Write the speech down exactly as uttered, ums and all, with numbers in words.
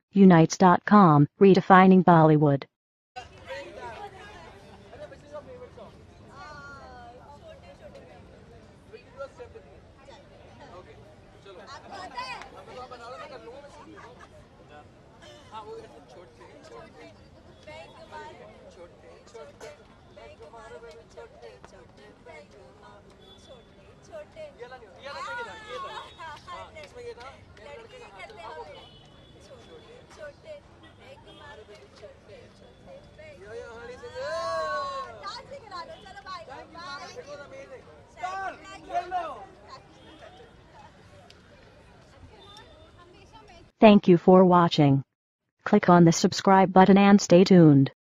Unites dot com, redefining Bollywood. Thank you for watching. Click on the subscribe button and stay tuned.